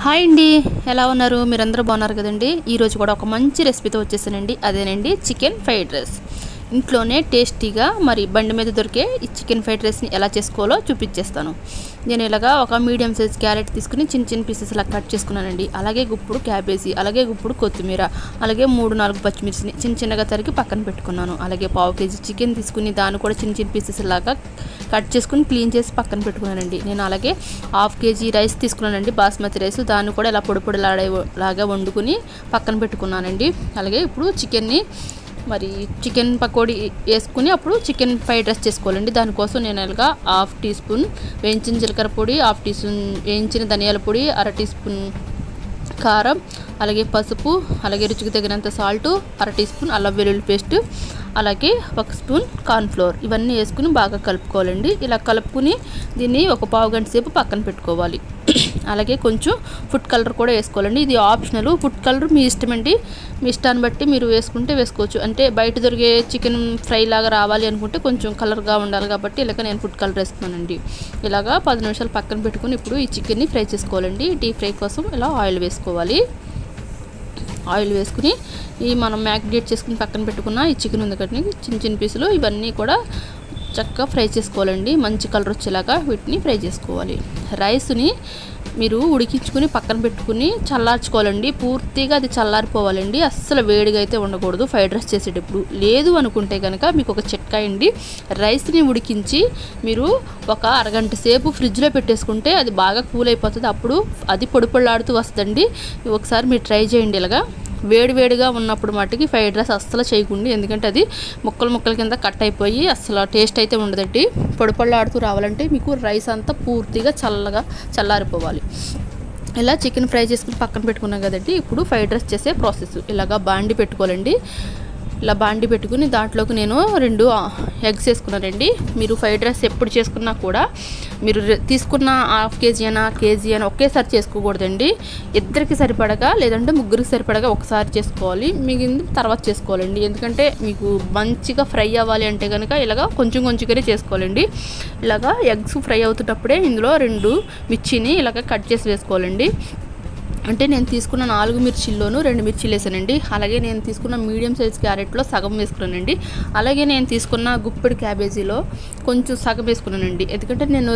Hi అండి, ఎలా ఉన్నారు? మీరందరూ బాగున్నారు కదండి. ఈరోజు కూడా ఒక మంచి రెసిపీతో వచ్చేసానండి. అదేనండి చికెన్ ఫ్రైడ్ రైస్. ఇంట్లోనే టేస్టీగా మరి బండి మీద దొరికే ఈ చికెన్ ఫ్రైడ్ రైస్ని ఎలా చేసుకోవాలో చూపించేస్తాను. నేను ఇలాగా ఒక మీడియం సైజ్ క్యారెట్ తీసుకుని చిన్న చిన్న పీసెస్ ఇలా కట్ చేసుకున్నానండి. అలాగే గుప్పుడు క్యాబేజీ, అలాగే గుప్పుడు కొత్తిమీర, అలాగే 3-4 పచ్చిమిర్చిని చిన్న చిన్నగా తరిగి పక్కన పెట్టుకున్నాను. అలాగే పావు కేజీ చికెన్ తీసుకుని దాన్ని కూడా చిన్న చిన్న పీసెస్ లాగా కట్ చేసుకుని క్లీన్ చేసి పక్కన పెట్టుకున్నానండి. నేను అలాగే 1/2 కేజీ రైస్ తీసుకున్నానండి, బాస్మతి రైస్. దాన్ని కూడా ఇలా పొడి పొడిలాగా వండుకుని పక్కన పెట్టుకున్నానండి. అలాగే ఇప్పుడు చికెన్ని మరి చికెన్ పకోడీ వేసుకుని అప్పుడు చికెన్ ఫ్రైడ్ రైస్ చేసుకోవాలండి. దానికోసం నేను ఇలాగా 1/2 టీ స్పూన్ వేయించిన జీలకర్ర పొడి, 1/2 టీ స్పూన్ వేయించిన ధనియాల పొడి, 1/2 టీ స్పూన్ కారం, అలాగే పసుపు, అలాగే రుచికి తగినంత సాల్ట్, 1/2 టీ స్పూన్ అల్లం వెల్లుల్లి పేస్ట్, అలాగే 1 స్పూన్ కార్న్ఫ్లోర్ ఇవన్నీ వేసుకుని బాగా కలుపుకోవాలండి. ఇలా కలుపుకుని దీన్ని ఒక పావు గంట సేపు పక్కన పెట్టుకోవాలి. అలాగే కొంచెం ఫుడ్ కలర్ కూడా వేసుకోవాలండి. ఇది ఆప్షనల్. ఫుడ్ కలర్ మీ ఇష్టం అండి, మీ ఇష్టాన్ని బట్టి మీరు వేసుకుంటే వేసుకోవచ్చు. అంటే బయట దొరికే చికెన్ ఫ్రై లాగా రావాలి అనుకుంటే కొంచెం కలర్గా ఉండాలి కాబట్టి ఇలాగ నేను ఫుడ్ కలర్ వేసుకున్నానండి. ఇలాగా 10 నిమిషాలు పక్కన పెట్టుకుని ఇప్పుడు ఈ చికెన్ని ఫ్రై చేసుకోవాలండి. డీప్ ఫ్రై కోసం ఇలా ఆయిల్ వేసుకోవాలి. ఆయిల్ వేసుకుని ఈ మనం మ్యాగ్నేట్ చేసుకుని పక్కన పెట్టుకున్న ఈ చికెన్ ఉంది కదండి, చిన్న చిన్న పీసులు ఇవన్నీ కూడా చక్కగా ఫ్రై చేసుకోవాలండి. మంచి కలర్ వచ్చేలాగా వీటిని ఫ్రై చేసుకోవాలి. రైస్ని మీరు ఉడికించుకుని పక్కన పెట్టుకుని చల్లార్చుకోవాలండి. పూర్తిగా అది చల్లారిపోవాలండి. అస్సలు వేడిగా అయితే ఉండకూడదు ఫ్రైడ్ రైస్ చేసేటప్పుడు. లేదు అనుకుంటే కనుక మీకు ఒక చిట్కా అండి, రైస్ని ఉడికించి మీరు ఒక అరగంట సేపు ఫ్రిడ్జ్లో పెట్టేసుకుంటే అది బాగా కూల్ అయిపోతుంది. అప్పుడు అది పొడి పొడిలాడుతూ వస్తుందండి. ఒకసారి మీరు ట్రై చేయండి. ఇలాగా వేడివేడిగా ఉన్నప్పుడు మట్టుకి ఫ్రైడ్ రైస్ అస్సలు చేయకండి, ఎందుకంటే అది ముక్కల కింద కట్ అయిపోయి అస్సలు టేస్ట్ అయితే ఉండదండి. పొడి పొడిలాడుతూ రావాలంటే మీకు రైస్ అంతా పూర్తిగా చల్లారిపోవాలి. ఇలా చికెన్ ఫ్రై చేసుకుని పక్కన పెట్టుకున్నాం కదండి. ఇప్పుడు ఫ్రైడ్ రైస్ చేసే ప్రాసెస్. ఇలాగా బాండి పెట్టుకోవాలండి. ఇలా బాండి పెట్టుకుని దాంట్లోకి నేను 2 ఎగ్స్ వేసుకున్నానండి. మీరు ఫ్రైడ్ రైస్ ఎప్పుడు చేసుకున్నా కూడా మీరు తీసుకున్న 1/2 కేజీ అయినా కేజీ అయినా ఒకేసారి చేసుకోకూడదండి. ఇద్దరికి సరిపడగా లేదంటే ముగ్గురికి సరిపడగా ఒకసారి చేసుకోవాలి, మిగిలింది తర్వాత చేసుకోవాలండి. ఎందుకంటే మీకు మంచిగా ఫ్రై అవ్వాలి అంటే కనుక ఇలాగా కొంచెంగానే చేసుకోవాలండి. ఇలాగా ఎగ్స్ ఫ్రై అవుతున్నప్పుడే ఇందులో 2 మిర్చిని ఇలాగ కట్ చేసి వేసుకోవాలండి. అంటే నేను తీసుకున్న 4 మిర్చిల్లోనూ 2 మిర్చిలు వేసానండి. అలాగే నేను తీసుకున్న మీడియం సైజ్ క్యారెట్లో సగం వేసుకున్నానండి. అలాగే నేను తీసుకున్న గుప్పెడు క్యాబేజీలో కొంచెం సగం వేసుకున్నానండి. ఎందుకంటే నేను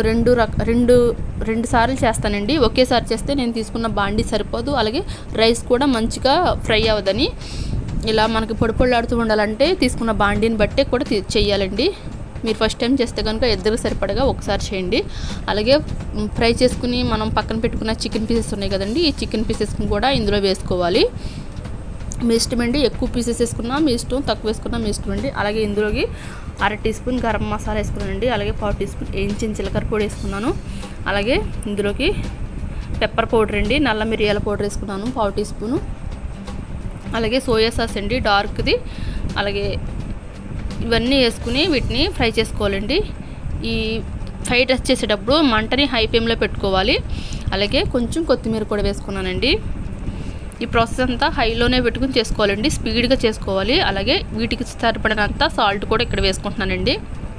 రెండు సార్లు చేస్తానండి. ఒకేసారి చేస్తే నేను తీసుకున్న బాండి సరిపోదు, అలాగే రైస్ కూడా మంచిగా ఫ్రై అవ్వదని. ఇలా మనకి పొడి పొడిలాడుతూ ఉండాలంటే తీసుకున్న బాండీని బట్టే కూడా చేయాలండి. మీరు ఫస్ట్ టైం చేస్తే కనుక ఇద్దరికి సరిపడగా ఒకసారి చేయండి. అలాగే ఫ్రై చేసుకుని మనం పక్కన పెట్టుకున్న చికెన్ పీసెస్ ఉన్నాయి కదండి, ఈ చికెన్ పీసెస్ని కూడా ఇందులో వేసుకోవాలి. మీ ఇష్టం అండి, ఎక్కువ పీసెస్ వేసుకున్నా మీ ఇష్టం, తక్కువ వేసుకున్నా మీ ఇష్టం అండి. అలాగే ఇందులోకి 1/2 టీ స్పూన్ గరం మసాలా వేసుకున్నానండి. అలాగే 1/4 టీ స్పూన్ వేయించిన జీలకర్ర పొడి వేసుకున్నాను. అలాగే ఇందులోకి పెప్పర్ పౌడర్ అండి, నల్ల మిరియాల పౌడర్ వేసుకున్నాను 1/4 టీ స్పూను. అలాగే సోయా సాస్ అండి, డార్క్ది. అలాగే ఇవన్నీ వేసుకుని వీటిని ఫ్రై చేసుకోవాలండి. ఈ ఫ్రైడ్ రైస్ చేసేటప్పుడు మంటని హై ఫ్లేమ్లో పెట్టుకోవాలి. అలాగే కొంచెం కొత్తిమీర కూడా వేసుకున్నానండి. ఈ ప్రాసెస్ అంతా హైలోనే పెట్టుకుని చేసుకోవాలండి, స్పీడ్గా చేసుకోవాలి. అలాగే వీటికి సరిపడినంత సాల్ట్ కూడా ఇక్కడ వేసుకుంటున్నానండి.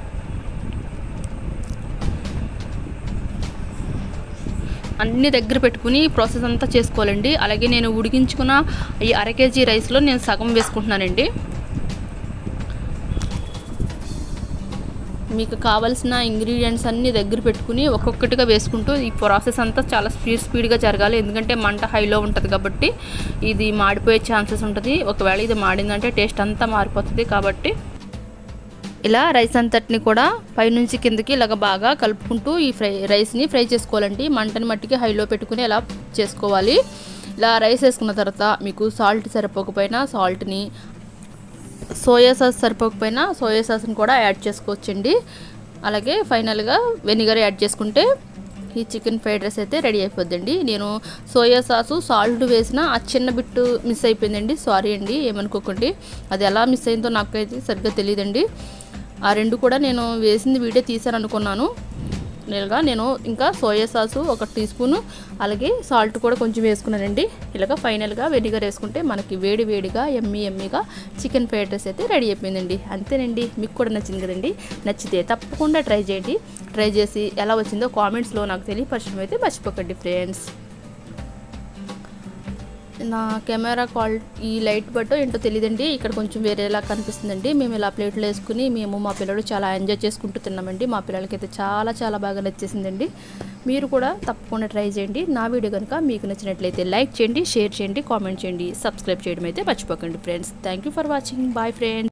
అన్ని దగ్గర పెట్టుకుని ప్రాసెస్ అంతా చేసుకోవాలండి. అలాగే నేను ఉడికించుకున్న ఈ 1/2 కేజీ రైస్లో నేను సగం వేసుకుంటున్నానండి. మీకు కావాల్సిన ఇంగ్రీడియంట్స్ అన్నీ దగ్గర పెట్టుకుని ఒక్కొక్కటిగా వేసుకుంటూ ఈ ప్రాసెస్ అంతా చాలా స్పీడ్గా జరగాలి. ఎందుకంటే మంట హైలో ఉంటుంది కాబట్టి ఇది మాడిపోయే ఛాన్సెస్ ఉంటుంది. ఒకవేళ ఇది మాడిందంటే టేస్ట్ అంతా మారిపోతుంది. కాబట్టి ఇలా రైస్ అంతటిని కూడా పైనుంచి కిందకి ఇలాగ బాగా కలుపుకుంటూ ఈ రైస్ని ఫ్రై చేసుకోవాలండి. మంటని మట్టికి హైలో పెట్టుకుని ఇలా చేసుకోవాలి. ఇలా రైస్ వేసుకున్న తర్వాత మీకు సాల్ట్ సరిపోకపోయినా సాల్ట్ని, సోయా సాస్ సరిపోకపోయినా సోయా సాస్ని కూడా యాడ్ చేసుకోవచ్చండి. అలాగే ఫైనల్గా వెనిగర్ యాడ్ చేసుకుంటే ఈ చికెన్ ఫ్రైడ్ రైస్ అయితే రెడీ అయిపోద్దండి. నేను సోయా సాసు సాల్ట్ వేసిన ఆ చిన్న బిట్టు మిస్ అయిపోయిందండి, సారీ అండి, ఏమనుకోకండి. అది ఎలా మిస్ అయిందో నాకైతే సరిగ్గా తెలియదండి. ఆ 2 కూడా నేను వేసింది వీడియో తీసాను అనుకున్నాను. నేను ఇంకా సోయా సాసు 1 టీ స్పూను, అలాగే సాల్ట్ కూడా కొంచెం వేసుకున్నానండి. ఇలాగ ఫైనల్గా వెనిగర్ వేసుకుంటే మనకి వేడిగా ఎమ్మీగా చికెన్ ఫ్రైడ్ రైస్ అయితే రెడీ అయిపోయిందండి. అంతేనండి. మీకు కూడా నచ్చింది కదండి. నచ్చితే తప్పకుండా ట్రై చేయండి. ట్రై చేసి ఎలా వచ్చిందో కామెంట్స్లో నాకు తెలియపరచడం అయితే మర్చిపోకండి ఫ్రెండ్స్. నా కెమెరా క్వాలిటీ ఈ లైట్ బట్టో ఏంటో తెలియదండి, ఇక్కడ కొంచెం వేరేలా కనిపిస్తుందండి. మేము ఇలా ప్లేట్లో వేసుకుని మేము మా పిల్లలు చాలా ఎంజాయ్ చేసుకుంటూ తిన్నామండి. మా పిల్లలకైతే చాలా చాలా బాగా నచ్చేసిందండి. మీరు కూడా తప్పకుండా ట్రై చేయండి. నా వీడియో కనుక మీకు నచ్చినట్లయితే లైక్ చేయండి, షేర్ చేయండి, కామెంట్ చేయండి, సబ్స్క్రైబ్ చేయడం అయితే మర్చిపోకండి friends. Thank you for watching. Bye friends.